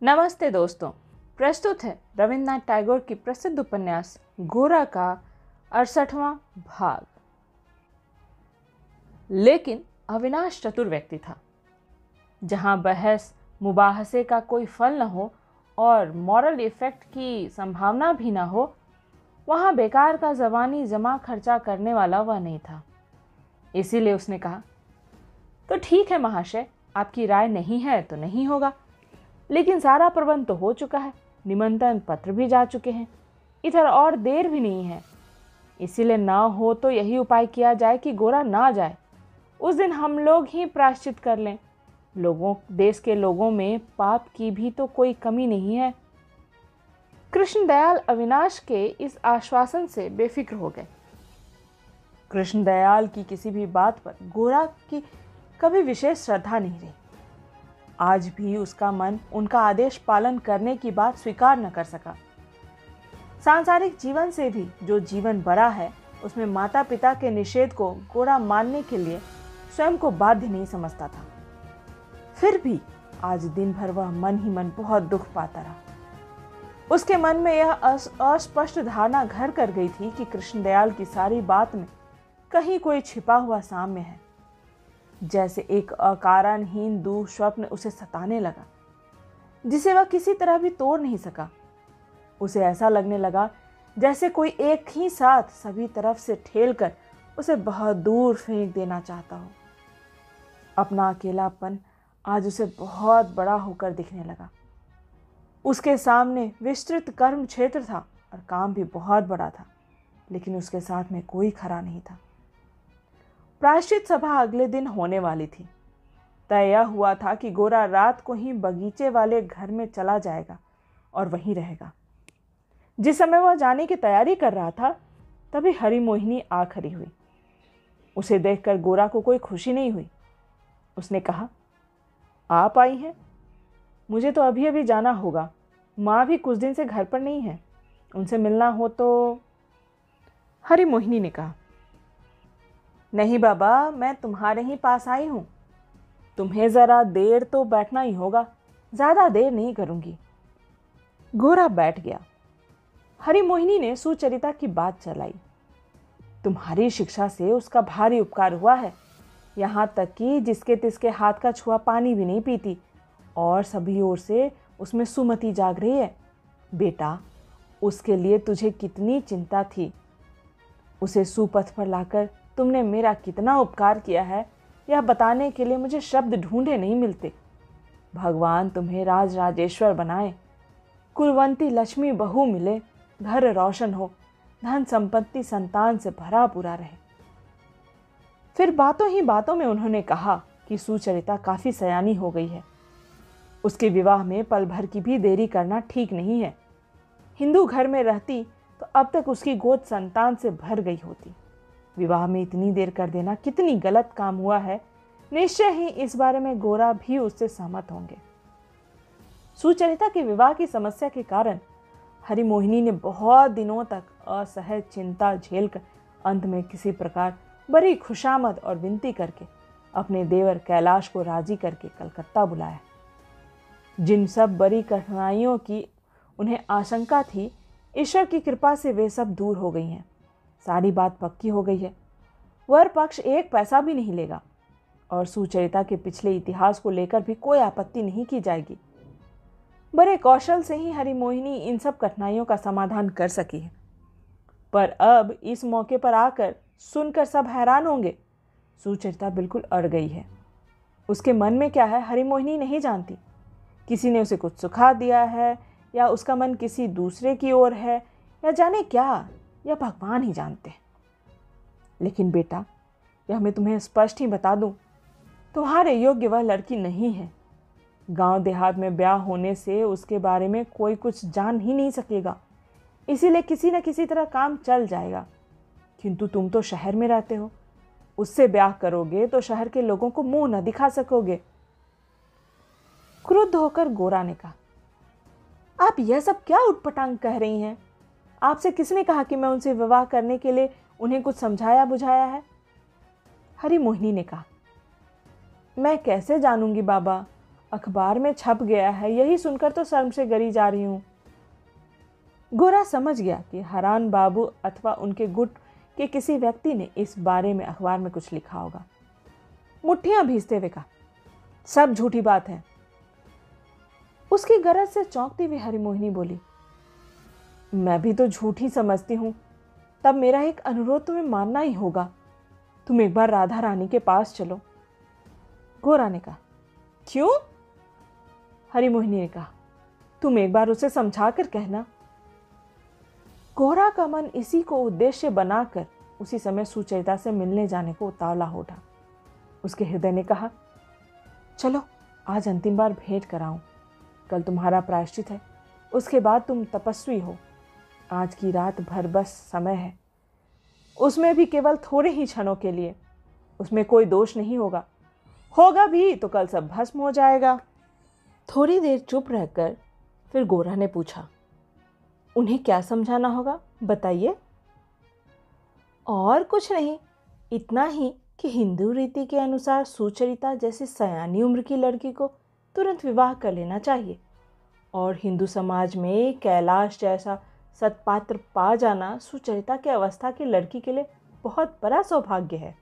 नमस्ते दोस्तों, प्रस्तुत है रविन्द्रनाथ टैगोर की प्रसिद्ध उपन्यास गोरा का 68वां भाग। लेकिन अविनाश चतुर व्यक्ति था। जहां बहस मुबाहसे का कोई फल न हो और मॉरल इफेक्ट की संभावना भी न हो, वहां बेकार का ज़बानी जमा खर्चा करने वाला वह नहीं था। इसीलिए उसने कहा, तो ठीक है महाशय, आपकी राय नहीं है तो नहीं होगा, लेकिन सारा प्रबंध तो हो चुका है, निमंत्रण पत्र भी जा चुके हैं, इधर और देर भी नहीं है। इसीलिए ना हो तो यही उपाय किया जाए कि गोरा ना जाए। उस दिन हम लोग ही प्रायश्चित कर लें। देश के लोगों में पाप की भी तो कोई कमी नहीं है। कृष्णदयाल अविनाश के इस आश्वासन से बेफिक्र हो गए। कृष्णदयाल की किसी भी बात पर गोरा की कभी विशेष श्रद्धा नहीं रही। आज भी उसका मन उनका आदेश पालन करने की बात स्वीकार न कर सका। सांसारिक जीवन से भी जो जीवन बड़ा है, उसमें माता पिता के निषेध को गोरा मानने के लिए स्वयं को बाध्य नहीं समझता था। फिर भी आज दिन भर वह मन ही मन बहुत दुख पाता रहा। उसके मन में यह अस्पष्ट धारणा घर कर गई थी कि कृष्णदयाल की सारी बात में कहीं कोई छिपा हुआ साम्य है। जैसे एक अकारणहीन दुःस्वप्न उसे सताने लगा, जिसे वह किसी तरह भी तोड़ नहीं सका। उसे ऐसा लगने लगा जैसे कोई एक ही साथ सभी तरफ से ठेलकर उसे बहुत दूर फेंक देना चाहता हो। अपना अकेलापन आज उसे बहुत बड़ा होकर दिखने लगा। उसके सामने विस्तृत कर्म क्षेत्र था और काम भी बहुत बड़ा था, लेकिन उसके साथ में कोई खरा नहीं था। प्रायश्चित सभा अगले दिन होने वाली थी। तय यह हुआ था कि गोरा रात को ही बगीचे वाले घर में चला जाएगा और वहीं रहेगा। जिस समय वह जाने की तैयारी कर रहा था, तभी हरिमोहिनी आ खड़ी हुई। उसे देखकर गोरा को कोई खुशी नहीं हुई। उसने कहा, आप आई हैं? मुझे तो अभी अभी जाना होगा। माँ भी कुछ दिन से घर पर नहीं है, उनसे मिलना हो तो। हरिमोहिनी ने कहा, नहीं बाबा, मैं तुम्हारे ही पास आई हूं। तुम्हें जरा देर तो बैठना ही होगा, ज्यादा देर नहीं करूंगी। गोरा बैठ गया। हरिमोहिनी ने सुचरिता की बात चलाई। तुम्हारी शिक्षा से उसका भारी उपकार हुआ है, यहां तक कि जिसके तिसके हाथ का छुआ पानी भी नहीं पीती, और सभी ओर से उसमें सुमति जाग रही है। बेटा, उसके लिए तुझे कितनी चिंता थी। उसे सुपथ पर लाकर तुमने मेरा कितना उपकार किया है, यह बताने के लिए मुझे शब्द ढूंढे नहीं मिलते। भगवान तुम्हें राज राजेश्वर बनाए, कुलवंती लक्ष्मी बहू मिले, घर रोशन हो, धन संपत्ति संतान से भरा पूरा रहे। फिर बातों ही बातों में उन्होंने कहा कि सुचरिता काफी सयानी हो गई है। उसके विवाह में पल भर की भी देरी करना ठीक नहीं है। हिंदू घर में रहती तो अब तक उसकी गोद संतान से भर गई होती। विवाह में इतनी देर कर देना कितनी गलत काम हुआ है। निश्चय ही इस बारे में गोरा भी उससे सहमत होंगे। सुचरिता के विवाह की समस्या के कारण हरिमोहिनी ने बहुत दिनों तक असहज चिंता झेलकर अंत में किसी प्रकार बड़ी खुशामद और विनती करके अपने देवर कैलाश को राजी करके कलकत्ता बुलाया। जिन सब बड़ी कठिनाइयों की उन्हें आशंका थी, ईश्वर की कृपा से वे सब दूर हो गई हैं। सारी बात पक्की हो गई है। वर पक्ष एक पैसा भी नहीं लेगा और सुचरिता के पिछले इतिहास को लेकर भी कोई आपत्ति नहीं की जाएगी। बड़े कौशल से ही हरिमोहिनी इन सब कठिनाइयों का समाधान कर सकी है। पर अब इस मौके पर आकर सुनकर सब हैरान होंगे। सुचरिता बिल्कुल अड़ गई है। उसके मन में क्या है, हरिमोहिनी नहीं जानती। किसी ने उसे कुछ सुखा दिया है, या उसका मन किसी दूसरे की ओर है, या जाने क्या, यह भगवान ही जानते हैं। लेकिन बेटा, यह मैं तुम्हें स्पष्ट ही बता दूं, तुम्हारे योग्य वह लड़की नहीं है। गांव देहात में ब्याह होने से उसके बारे में कोई कुछ जान ही नहीं सकेगा, इसीलिए किसी न किसी तरह काम चल जाएगा। किंतु तुम तो शहर में रहते हो, उससे ब्याह करोगे तो शहर के लोगों को मुंह न दिखा सकोगे। क्रुद्ध होकर गोरा ने कहा, आप यह सब क्या उटपटांग कह रही हैं? आपसे किसने कहा कि मैं उनसे विवाह करने के लिए उन्हें कुछ समझाया बुझाया है? हरिमोहिनी ने कहा, मैं कैसे जानूंगी बाबा, अखबार में छप गया है, यही सुनकर तो शर्म से गरी जा रही हूं। गोरा समझ गया कि हरान बाबू अथवा उनके गुट के किसी व्यक्ति ने इस बारे में अखबार में कुछ लिखा होगा। मुट्ठियां भींचते हुए कहा, सब झूठी बात है। उसकी गरज से चौंकती हुई हरिमोहिनी बोली, मैं भी तो झूठी समझती हूं, तब मेरा एक अनुरोध तुम्हें मानना ही होगा। तुम एक बार राधा रानी के पास चलो। गोरा ने कहा, क्यों? हरिमोहिनी ने कहा, तुम एक बार उसे समझा कर कहना। गोरा का मन इसी को उद्देश्य बनाकर उसी समय सुचरिता से मिलने जाने को उतावला हो उठा। उसके हृदय ने कहा, चलो आज अंतिम बार भेंट कराऊं। कल तुम्हारा प्रायश्चित है, उसके बाद तुम तपस्वी हो। आज की रात भर बस समय है, उसमें भी केवल थोड़े ही क्षणों के लिए। उसमें कोई दोष नहीं होगा, होगा भी तो कल सब भस्म हो जाएगा। थोड़ी देर चुप रहकर फिर गोरा ने पूछा, उन्हें क्या समझाना होगा, बताइए। और कुछ नहीं, इतना ही कि हिंदू रीति के अनुसार सुचरिता जैसी सयानी उम्र की लड़की को तुरंत विवाह कर लेना चाहिए, और हिंदू समाज में कैलाश जैसा सत्पात्र पा जाना सुचरिता की अवस्था की लड़की के लिए बहुत बड़ा सौभाग्य है।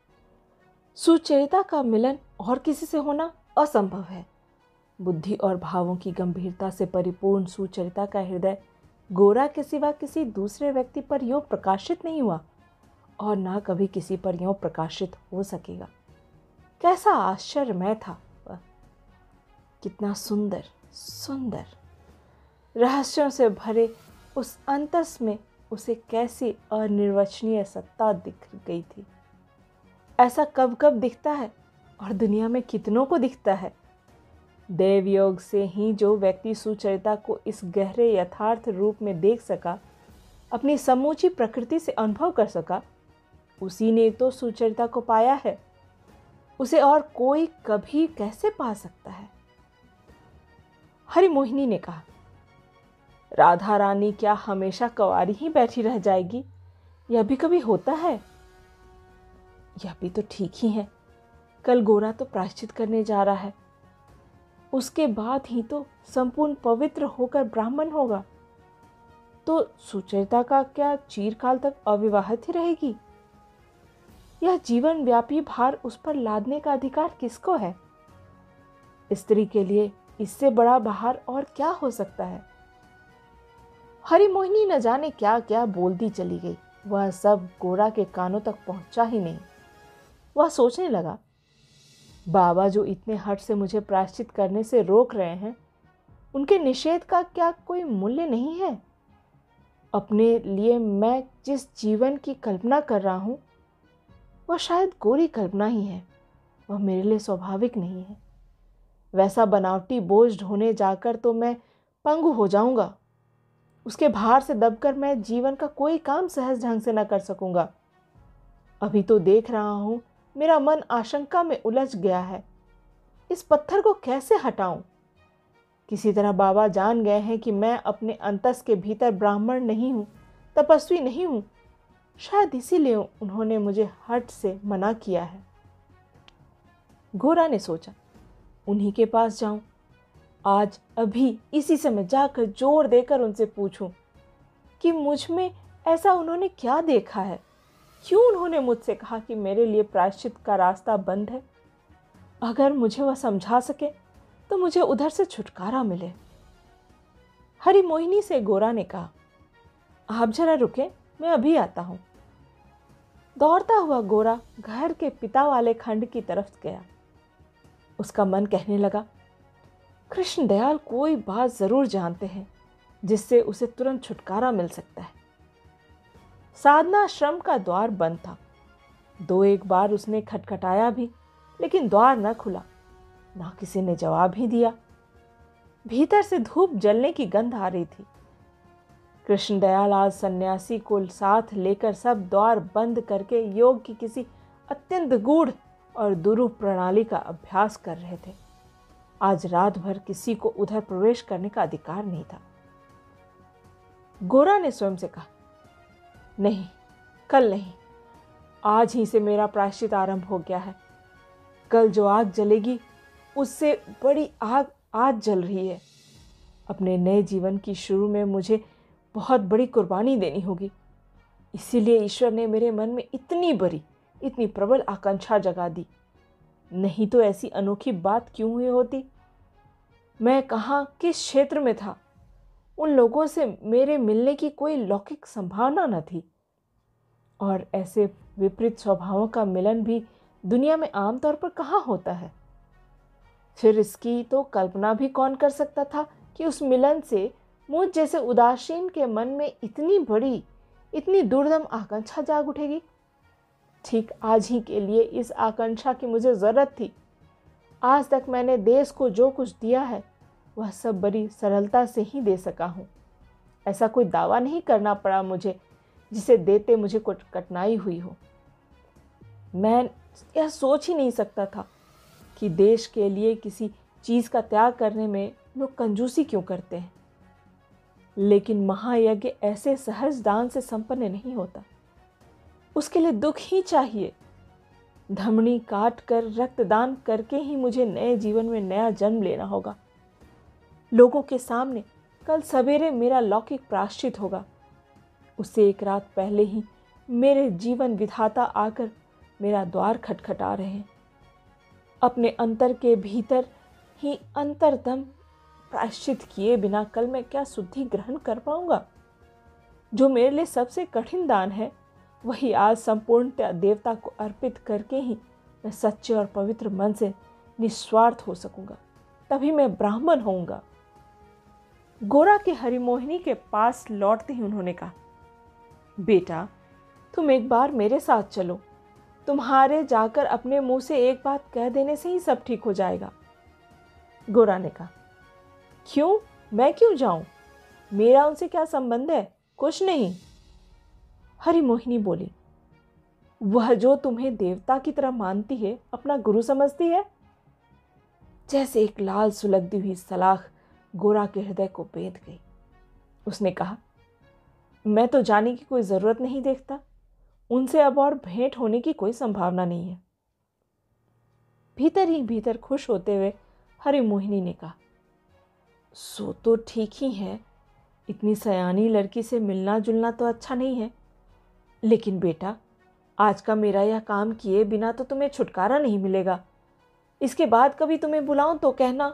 सुचरिता का मिलन और किसी से होना असंभव है। बुद्धि और भावों की गंभीरता से परिपूर्ण सुचरिता का हृदय गोरा के सिवा किसी दूसरे व्यक्ति पर यूं प्रकाशित नहीं हुआ और ना कभी किसी पर यूं प्रकाशित हो सकेगा। कैसा आश्चर्यमय था वह, कितना सुंदर सुंदर। रहस्यों से भरे उस अंतस में उसे कैसी अनिर्वचनीय सत्ता दिख गई थी। ऐसा कब कब दिखता है और दुनिया में कितनों को दिखता है। देवयोग से ही जो व्यक्ति सुचरिता को इस गहरे यथार्थ रूप में देख सका, अपनी समूची प्रकृति से अनुभव कर सका, उसी ने तो सुचरिता को पाया है। उसे और कोई कभी कैसे पा सकता है? हरिमोहिनी ने कहा, राधा रानी क्या हमेशा कंवारी ही बैठी रह जाएगी? यह भी कभी होता है? यह भी तो ठीक ही है। कल गोरा तो प्रायश्चित करने जा रहा है, उसके बाद ही तो संपूर्ण पवित्र होकर ब्राह्मण होगा। तो सुचरिता का क्या चिरकाल तक अविवाहित ही रहेगी? यह जीवन व्यापी भार उस पर लादने का अधिकार किसको है? स्त्री के लिए इससे बड़ा भार और क्या हो सकता है? हरिमोहिनी न जाने क्या क्या बोलती चली गई। वह सब गोरा के कानों तक पहुंचा ही नहीं। वह सोचने लगा, बाबा जो इतने हठ से मुझे प्रायश्चित करने से रोक रहे हैं, उनके निषेध का क्या कोई मूल्य नहीं है? अपने लिए मैं जिस जीवन की कल्पना कर रहा हूं, वह शायद गोरी कल्पना ही है। वह मेरे लिए स्वाभाविक नहीं है। वैसा बनावटी बोझ ढोने जाकर तो मैं पंगु हो जाऊंगा। उसके भार से दबकर मैं जीवन का कोई काम सहज ढंग से न कर सकूंगा। अभी तो देख रहा हूं, मेरा मन आशंका में उलझ गया है। इस पत्थर को कैसे हटाऊं? किसी तरह बाबा जान गए हैं कि मैं अपने अंतस के भीतर ब्राह्मण नहीं हूं, तपस्वी नहीं हूं। शायद इसीलिए उन्होंने मुझे हठ से मना किया है। गोरा ने सोचा, उन्हीं के पास जाऊं। आज अभी इसी समय जाकर जोर देकर उनसे पूछूं कि मुझ में ऐसा उन्होंने क्या देखा है। क्यों उन्होंने मुझसे कहा कि मेरे लिए प्रायश्चित का रास्ता बंद है? अगर मुझे वह समझा सके तो मुझे उधर से छुटकारा मिले। हरिमोहिनी से गोरा ने कहा, आप जरा रुके, मैं अभी आता हूं। दौड़ता हुआ गोरा घर के पिता वाले खंड की तरफ गया। उसका मन कहने लगा, कृष्ण दयाल कोई बात जरूर जानते हैं जिससे उसे तुरंत छुटकारा मिल सकता है। साधना आश्रम का द्वार बंद था। दो एक बार उसने खटखटाया भी, लेकिन द्वार न खुला, ना किसी ने जवाब ही दिया। भीतर से धूप जलने की गंध आ रही थी। कृष्णदयाल आज सन्यासी को साथ लेकर सब द्वार बंद करके योग की किसी अत्यंत गूढ़ और दुरूह प्रणाली का अभ्यास कर रहे थे। आज रात भर किसी को उधर प्रवेश करने का अधिकार नहीं था। गोरा ने स्वयं से कहा, नहीं, कल नहीं, आज ही से मेरा प्रायश्चित आरंभ हो गया है। कल जो आग जलेगी उससे बड़ी आग आज जल रही है। अपने नए जीवन की शुरू में मुझे बहुत बड़ी कुर्बानी देनी होगी। इसीलिए ईश्वर ने मेरे मन में इतनी प्रबल आकांक्षा जगा दी। नहीं तो ऐसी अनोखी बात क्यों हुई होती। मैं कहाँ, किस क्षेत्र में था। उन लोगों से मेरे मिलने की कोई लौकिक संभावना न थी। और ऐसे विपरीत स्वभावों का मिलन भी दुनिया में आमतौर पर कहाँ होता है। फिर इसकी तो कल्पना भी कौन कर सकता था कि उस मिलन से मुझ जैसे उदासीन के मन में इतनी दुर्दम आकांक्षा जाग उठेगी। ठीक आज ही के लिए इस आकांक्षा की मुझे जरूरत थी। आज तक मैंने देश को जो कुछ दिया है वह सब बड़ी सरलता से ही दे सका हूँ। ऐसा कोई दावा नहीं करना पड़ा मुझे जिसे देते मुझे कुछ कठिनाई हुई हो। मैं यह सोच ही नहीं सकता था कि देश के लिए किसी चीज़ का त्याग करने में लोग कंजूसी क्यों करते हैं। लेकिन महायज्ञ ऐसे सहज दान से संपन्न नहीं होता। उसके लिए दुख ही चाहिए। धमनी काट कर रक्तदान करके ही मुझे नए जीवन में नया जन्म लेना होगा। लोगों के सामने कल सवेरे मेरा लौकिक प्रायश्चित होगा। उससे एक रात पहले ही मेरे जीवन विधाता आकर मेरा द्वार खटखटा रहे हैं। अपने अंतर के भीतर ही अंतरतम प्रायश्चित किए बिना कल मैं क्या शुद्धि ग्रहण कर पाऊंगा। जो मेरे लिए सबसे कठिन दान है वही आज संपूर्णतया देवता को अर्पित करके ही मैं सच्चे और पवित्र मन से निस्वार्थ हो सकूंगा। तभी मैं ब्राह्मण होऊंगा। गोरा के हरिमोहिनी के पास लौटते ही उन्होंने कहा, बेटा तुम एक बार मेरे साथ चलो। तुम्हारे जाकर अपने मुंह से एक बात कह देने से ही सब ठीक हो जाएगा। गोरा ने कहा, क्यों, मैं क्यों जाऊं? मेरा उनसे क्या संबंध है? कुछ नहीं। हरिमोहिनी बोली, वह जो तुम्हें देवता की तरह मानती है, अपना गुरु समझती है। जैसे एक लाल सुलगती हुई सलाख गोरा के हृदय को बेध गई। उसने कहा, मैं तो जाने की कोई जरूरत नहीं देखता। उनसे अब और भेंट होने की कोई संभावना नहीं है। भीतर ही भीतर खुश होते हुए हरिमोहिनी ने कहा, सो तो ठीक ही है। इतनी सयानी लड़की से मिलना जुलना तो अच्छा नहीं है। लेकिन बेटा, आज का मेरा यह काम किए बिना तो तुम्हें छुटकारा नहीं मिलेगा। इसके बाद कभी तुम्हें बुलाऊं तो कहना।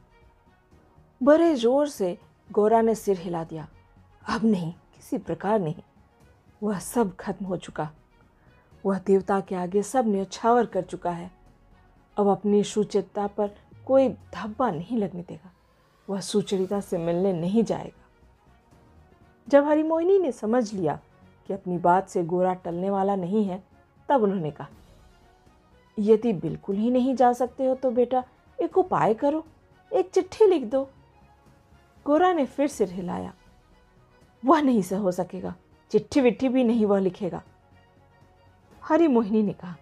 बड़े जोर से गोरा ने सिर हिला दिया। अब नहीं, किसी प्रकार नहीं। वह सब खत्म हो चुका। वह देवता के आगे सब न्यौछावर कर चुका है। अब अपनी सुचिता पर कोई धब्बा नहीं लगने देगा। वह सुचरिता से मिलने नहीं जाएगा। जब हरिमोहिनी ने समझ लिया कि अपनी बात से गोरा टलने वाला नहीं है, तब उन्होंने कहा, यदि बिल्कुल ही नहीं जा सकते हो तो बेटा एक उपाय करो, एक चिट्ठी लिख दो। गोरा ने फिर सिर हिलाया। वह नहीं से हो सकेगा। चिट्ठी विट्ठी भी नहीं वह लिखेगा। हरिमोहिनी ने कहा,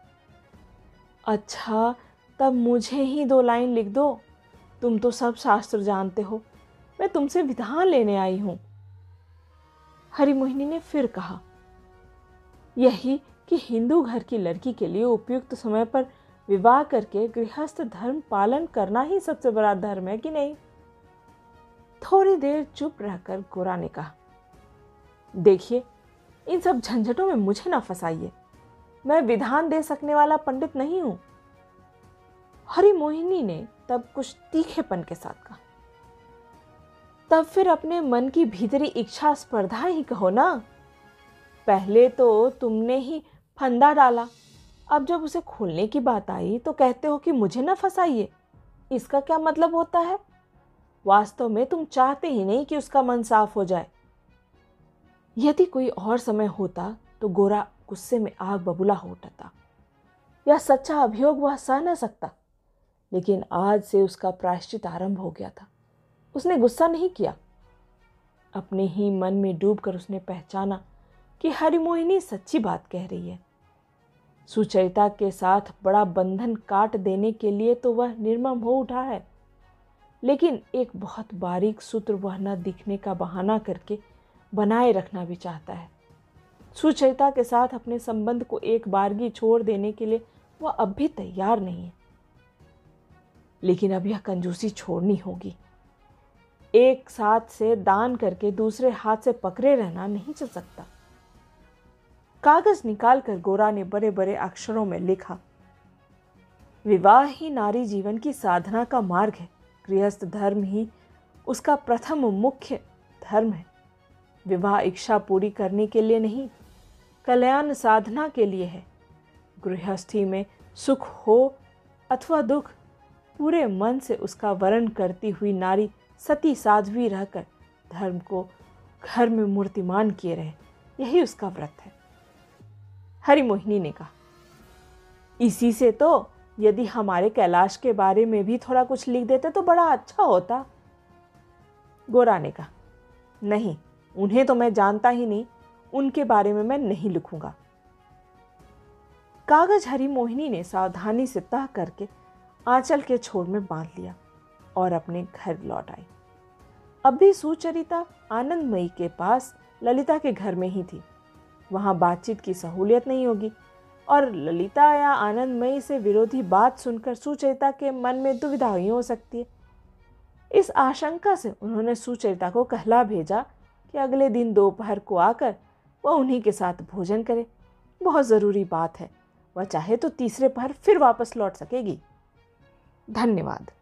अच्छा तब मुझे ही 2 लाइन लिख दो। तुम तो सब शास्त्र जानते हो। मैं तुमसे विधान लेने आई हूं। हरिमोहिनी ने फिर कहा, यही कि हिंदू घर की लड़की के लिए उपयुक्त समय पर विवाह करके गृहस्थ धर्म पालन करना ही सबसे बड़ा धर्म है कि नहीं। थोड़ी देर चुप रहकर गोरा ने कहा, देखिए इन सब झंझटों में मुझे ना फंसाइए। मैं विधान दे सकने वाला पंडित नहीं हूं। हरिमोहिनी ने तब कुछ तीखेपन के साथ कहा, तब फिर अपने मन की भीतरी इच्छा स्पर्धा ही कहो ना। पहले तो तुमने ही फंदा डाला, अब जब उसे खोलने की बात आई तो कहते हो कि मुझे ना फंसाइए। इसका क्या मतलब होता है? वास्तव में तुम चाहते ही नहीं कि उसका मन साफ हो जाए। यदि कोई और समय होता तो गोरा गुस्से में आग बबूला हो उठता। यह सच्चा अभियोग वह सह न सकता। लेकिन आज से उसका प्रायश्चित आरंभ हो गया था। उसने गुस्सा नहीं किया। अपने ही मन में डूबकर उसने पहचाना कि हरिमोहिनी सच्ची बात कह रही है। सुचरिता के साथ बड़ा बंधन काट देने के लिए तो वह निर्मम हो उठा है, लेकिन एक बहुत बारीक सूत्र वह न दिखने का बहाना करके बनाए रखना भी चाहता है। सुचरिता के साथ अपने संबंध को एक बारगी छोड़ देने के लिए वह अब भी तैयार नहीं है। लेकिन अब यह कंजूसी छोड़नी होगी। एक हाथ से दान करके दूसरे हाथ से पकड़े रहना नहीं चल सकता। कागज निकालकर गोरा ने बड़े बड़े अक्षरों में लिखा, विवाह ही नारी जीवन की साधना का मार्ग है। गृहस्थ धर्म ही उसका प्रथम मुख्य धर्म है। विवाह इच्छा पूरी करने के लिए नहीं, कल्याण साधना के लिए है। गृहस्थी में सुख हो अथवा दुख, पूरे मन से उसका वर्ण करती हुई नारी सती साध्वी रहकर धर्म को घर में मूर्तिमान किए रहे, यही उसका व्रत है। हरिमोहिनी ने कहा, इसी से तो यदि हमारे कैलाश के बारे में भी थोड़ा कुछ लिख देते तो बड़ा अच्छा होता। गोरा ने कहा, नहीं, उन्हें तो मैं जानता ही नहीं, उनके बारे में मैं नहीं लिखूंगा। कागज हरिमोहिनी ने सावधानी से तह करके आंचल के छोर में बांध लिया और अपने घर लौट आई। अब भी सुचरिता आनंदमयी के पास ललिता के घर में ही थी। वहां बातचीत की सहूलियत नहीं होगी और ललिता या आनंदमयी से विरोधी बात सुनकर सुचरिता के मन में दुविधा ही हो सकती है। इस आशंका से उन्होंने सुचरिता को कहला भेजा कि अगले दिन दोपहर को आकर वह उन्हीं के साथ भोजन करे। बहुत ज़रूरी बात है, वह चाहे तो तीसरे पहर फिर वापस लौट सकेगी। धन्यवाद।